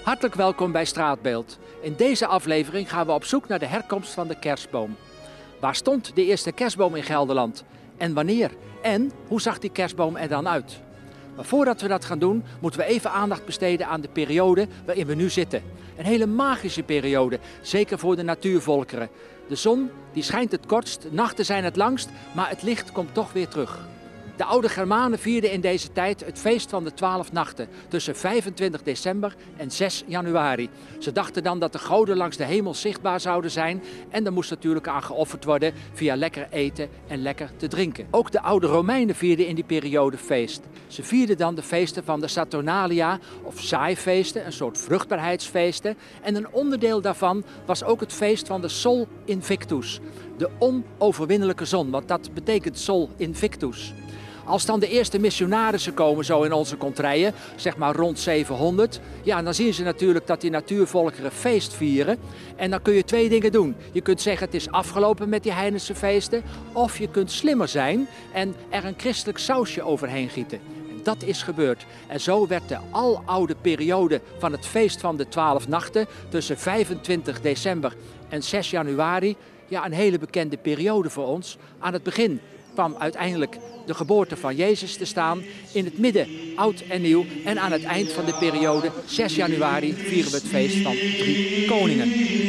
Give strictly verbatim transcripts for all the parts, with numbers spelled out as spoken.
Hartelijk welkom bij Straatbeeld. In deze aflevering gaan we op zoek naar de herkomst van de kerstboom. Waar stond de eerste kerstboom in Gelderland? En wanneer? En hoe zag die kerstboom er dan uit? Maar voordat we dat gaan doen, moeten we even aandacht besteden aan de periode waarin we nu zitten. Een hele magische periode, zeker voor de natuurvolkeren. De zon die schijnt het kortst, de nachten zijn het langst, maar het licht komt toch weer terug. De oude Germanen vierden in deze tijd het feest van de twaalf nachten, tussen vijfentwintig december en zes januari. Ze dachten dan dat de goden langs de hemel zichtbaar zouden zijn en er moest natuurlijk aan geofferd worden via lekker eten en lekker te drinken. Ook de oude Romeinen vierden in die periode feest. Ze vierden dan de feesten van de Saturnalia of zaaifeesten, een soort vruchtbaarheidsfeesten. En een onderdeel daarvan was ook het feest van de Sol Invictus, de onoverwinnelijke zon, want dat betekent Sol Invictus. Als dan de eerste missionarissen komen zo in onze kontrijen, zeg maar rond zevenhonderd, ja, dan zien ze natuurlijk dat die natuurvolkeren feest vieren. En dan kun je twee dingen doen. Je kunt zeggen het is afgelopen met die heidense feesten, of je kunt slimmer zijn en er een christelijk sausje overheen gieten. En dat is gebeurd. En zo werd de aloude periode van het feest van de twaalf nachten tussen vijfentwintig december en zes januari, ja, een hele bekende periode voor ons. Aan het begin kwam uiteindelijk de geboorte van Jezus te staan. In het midden oud en nieuw. En aan het eind van de periode, zes januari, vieren we het feest van drie koningen.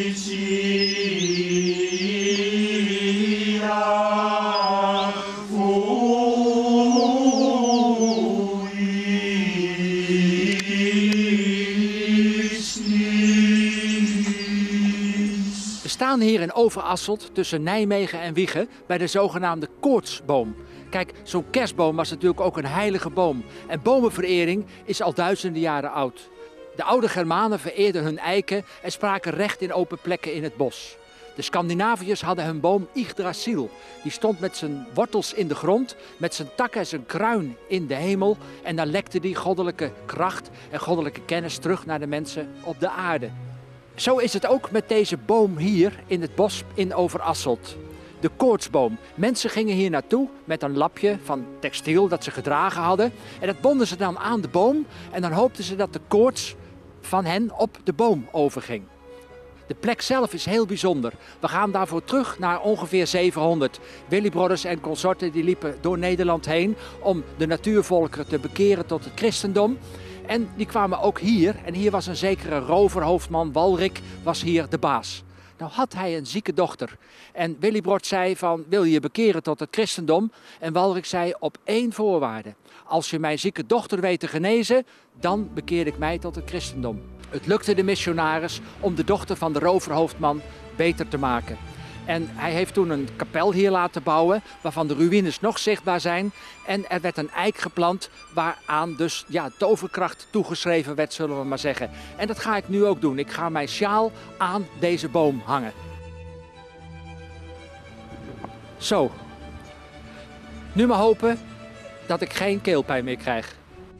We staan hier in Overasselt tussen Nijmegen en Wijchen bij de zogenaamde koortsboom. Kijk, zo'n kerstboom was natuurlijk ook een heilige boom. En bomenverering is al duizenden jaren oud. De oude Germanen vereerden hun eiken en spraken recht in open plekken in het bos. De Scandinaviërs hadden hun boom Yggdrasil. Die stond met zijn wortels in de grond, met zijn takken en zijn kruin in de hemel. En dan lekte die goddelijke kracht en goddelijke kennis terug naar de mensen op de aarde. Zo is het ook met deze boom hier in het bos in Overasselt. De koortsboom. Mensen gingen hier naartoe met een lapje van textiel dat ze gedragen hadden. En dat bonden ze dan aan de boom en dan hoopten ze dat de koorts van hen op de boom overging. De plek zelf is heel bijzonder. We gaan daarvoor terug naar ongeveer zevenhonderd. Willibrorders en consorten die liepen door Nederland heen om de natuurvolkeren te bekeren tot het christendom. En die kwamen ook hier. En hier was een zekere roverhoofdman, Walrik, was hier de baas. Nou had hij een zieke dochter. En Willibrord zei van, wil je je bekeren tot het christendom? En Walrik zei, op één voorwaarde. Als je mijn zieke dochter weet te genezen, dan bekeer ik mij tot het christendom. Het lukte de missionaris om de dochter van de roverhoofdman beter te maken. En hij heeft toen een kapel hier laten bouwen, waarvan de ruïnes nog zichtbaar zijn. En er werd een eik geplant, waaraan dus ja, toverkracht toegeschreven werd, zullen we maar zeggen. En dat ga ik nu ook doen. Ik ga mijn sjaal aan deze boom hangen. Zo. Nu maar hopen dat ik geen keelpijn meer krijg.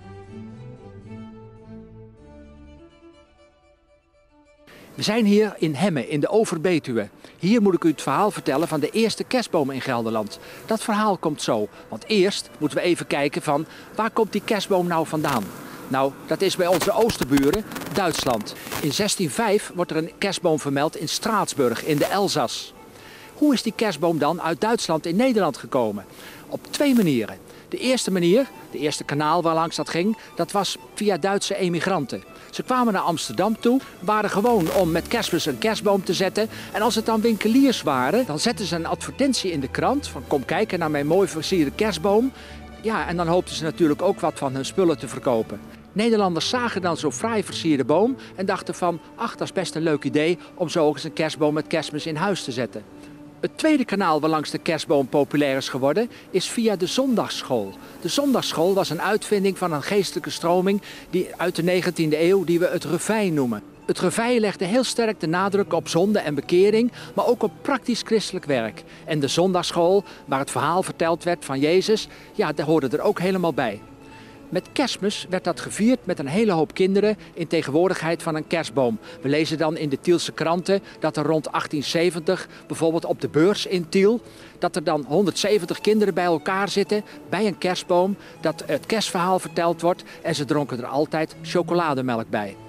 We zijn hier in Hemmen, in de Over-Betuwe. Hier moet ik u het verhaal vertellen van de eerste kerstboom in Gelderland. Dat verhaal komt zo, want eerst moeten we even kijken van waar komt die kerstboom nou vandaan? Nou, dat is bij onze oosterburen, Duitsland. In zestien vijf wordt er een kerstboom vermeld in Straatsburg, in de Elzas. Hoe is die kerstboom dan uit Duitsland in Nederland gekomen? Op twee manieren. De eerste manier, de eerste kanaal waarlangs dat ging, dat was via Duitse emigranten. Ze kwamen naar Amsterdam toe, waren gewoon om met Kerstmis een kerstboom te zetten. En als het dan winkeliers waren, dan zetten ze een advertentie in de krant van kom kijken naar mijn mooi versierde kerstboom. Ja, en dan hoopten ze natuurlijk ook wat van hun spullen te verkopen. Nederlanders zagen dan zo'n fraai versierde boom en dachten van, ach, dat is best een leuk idee om zo ook eens een kerstboom met Kerstmis in huis te zetten. Het tweede kanaal waarlangs de kerstboom populair is geworden, is via de zondagsschool. De zondagsschool was een uitvinding van een geestelijke stroming die uit de negentiende eeuw die we het Reveil noemen. Het Reveil legde heel sterk de nadruk op zonde en bekering, maar ook op praktisch christelijk werk. En de zondagsschool, waar het verhaal verteld werd van Jezus, ja, daar hoorde er ook helemaal bij. Met Kerstmis werd dat gevierd met een hele hoop kinderen in tegenwoordigheid van een kerstboom. We lezen dan in de Tielse kranten dat er rond achttien zeventig, bijvoorbeeld op de beurs in Tiel, dat er dan honderdzeventig kinderen bij elkaar zitten bij een kerstboom, dat het kerstverhaal verteld wordt en ze dronken er altijd chocolademelk bij.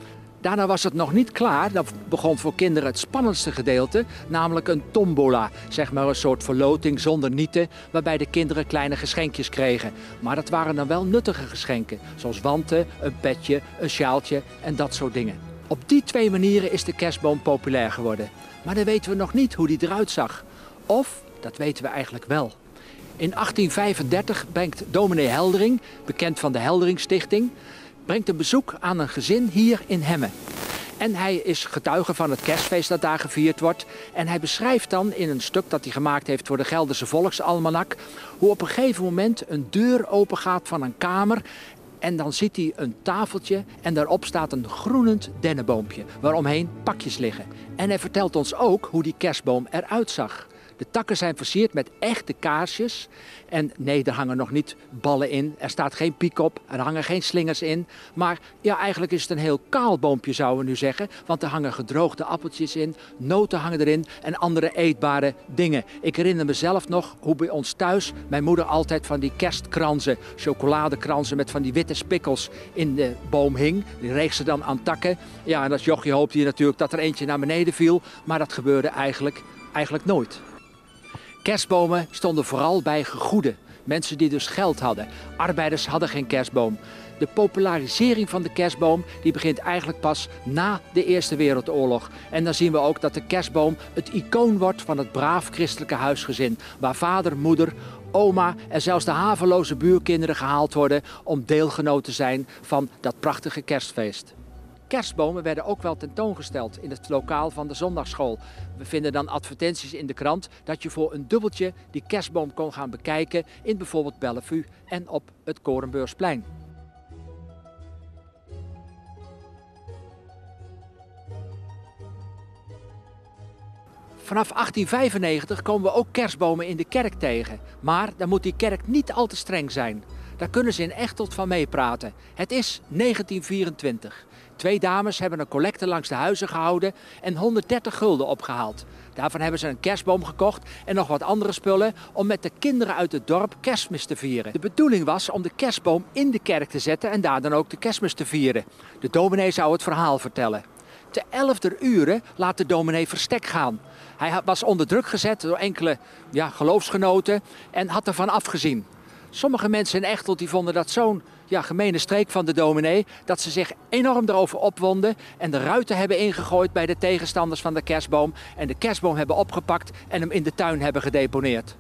Daarna was het nog niet klaar. Dan begon voor kinderen het spannendste gedeelte, namelijk een tombola. Zeg maar een soort verloting zonder nieten, waarbij de kinderen kleine geschenkjes kregen. Maar dat waren dan wel nuttige geschenken, zoals wanten, een petje, een sjaaltje en dat soort dingen. Op die twee manieren is de kerstboom populair geworden. Maar dan weten we nog niet hoe die eruit zag. Of, dat weten we eigenlijk wel. In achttien vijfendertig brengt dominee Heldering, bekend van de Heldering Stichting, brengt een bezoek aan een gezin hier in Hemmen. En hij is getuige van het kerstfeest dat daar gevierd wordt. En hij beschrijft dan in een stuk dat hij gemaakt heeft voor de Gelderse Volksalmanak, hoe op een gegeven moment een deur opengaat van een kamer. En dan ziet hij een tafeltje en daarop staat een groenend dennenboompje, waaromheen pakjes liggen. En hij vertelt ons ook hoe die kerstboom eruit zag. De takken zijn versierd met echte kaarsjes. En nee, er hangen nog niet ballen in. Er staat geen piek op. Er hangen geen slingers in. Maar ja, eigenlijk is het een heel kaal boompje, zouden we nu zeggen. Want er hangen gedroogde appeltjes in. Noten hangen erin. En andere eetbare dingen. Ik herinner mezelf nog hoe bij ons thuis mijn moeder altijd van die kerstkransen, chocoladekransen met van die witte spikkels in de boom hing. Die reeg ze dan aan takken. Ja, en als jochie hoopte je natuurlijk dat er eentje naar beneden viel. Maar dat gebeurde eigenlijk, eigenlijk nooit. Kerstbomen stonden vooral bij gegoeden. Mensen die dus geld hadden. Arbeiders hadden geen kerstboom. De popularisering van de kerstboom die begint eigenlijk pas na de Eerste Wereldoorlog. En dan zien we ook dat de kerstboom het icoon wordt van het braaf christelijke huisgezin. Waar vader, moeder, oma en zelfs de haveloze buurkinderen gehaald worden om deelgenoot te zijn van dat prachtige kerstfeest. Kerstbomen werden ook wel tentoongesteld in het lokaal van de zondagsschool. We vinden dan advertenties in de krant dat je voor een dubbeltje die kerstboom kon gaan bekijken in bijvoorbeeld Bellevue en op het Korenbeursplein. Vanaf achttien vijfennegentig komen we ook kerstbomen in de kerk tegen. Maar dan moet die kerk niet al te streng zijn. Daar kunnen ze in Echteld van meepraten. Het is negentien vierentwintig. Twee dames hebben een collecte langs de huizen gehouden en honderddertig gulden opgehaald. Daarvan hebben ze een kerstboom gekocht en nog wat andere spullen om met de kinderen uit het dorp kerstmis te vieren. De bedoeling was om de kerstboom in de kerk te zetten en daar dan ook de kerstmis te vieren. De dominee zou het verhaal vertellen. Te elfder uren laat de dominee verstek gaan. Hij was onder druk gezet door enkele ja, geloofsgenoten en had ervan afgezien. Sommige mensen in Echteld die vonden dat zo'n ja, gemene streek van de dominee, dat ze zich enorm erover opwonden en de ruiten hebben ingegooid bij de tegenstanders van de kerstboom en de kerstboom hebben opgepakt en hem in de tuin hebben gedeponeerd.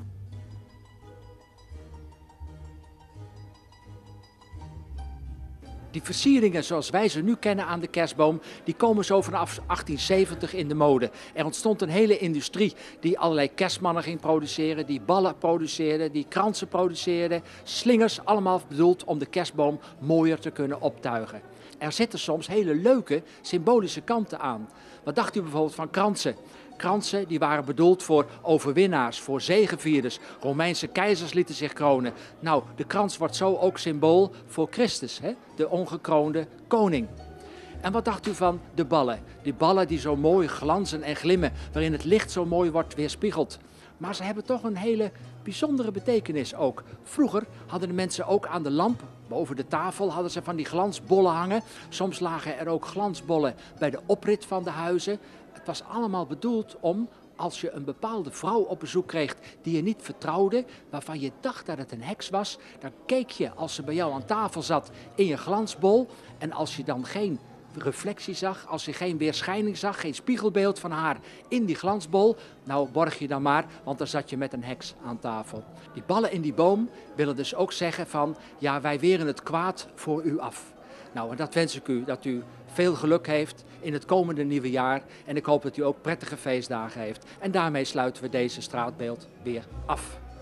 Die versieringen zoals wij ze nu kennen aan de kerstboom, die komen zo vanaf achttien zeventig in de mode. Er ontstond een hele industrie die allerlei kerstmannen ging produceren, die ballen produceerde, die kransen produceerde, slingers, allemaal bedoeld om de kerstboom mooier te kunnen optuigen. Er zitten soms hele leuke symbolische kanten aan. Wat dacht u bijvoorbeeld van kransen? Kransen die waren bedoeld voor overwinnaars, voor zegevierders. Romeinse keizers lieten zich kronen. Nou, de krans wordt zo ook symbool voor Christus, hè? De ongekroonde koning. En wat dacht u van de ballen? Die ballen die zo mooi glanzen en glimmen, waarin het licht zo mooi wordt weerspiegeld. Maar ze hebben toch een hele bijzondere betekenis ook. Vroeger hadden de mensen ook aan de lamp, boven de tafel, hadden ze van die glansbollen hangen. Soms lagen er ook glansbollen bij de oprit van de huizen. Het was allemaal bedoeld om, als je een bepaalde vrouw op bezoek kreeg die je niet vertrouwde, waarvan je dacht dat het een heks was, dan keek je als ze bij jou aan tafel zat in je glansbol. En als je dan geen reflectie zag, als je geen weerschijning zag, geen spiegelbeeld van haar in die glansbol, nou borg je dan maar, want dan zat je met een heks aan tafel. Die ballen in die boom willen dus ook zeggen van, ja, wij weren het kwaad voor u af. Nou, en dat wens ik u, dat u veel geluk heeft in het komende nieuwe jaar. En ik hoop dat u ook prettige feestdagen heeft. En daarmee sluiten we deze straatbeeld weer af.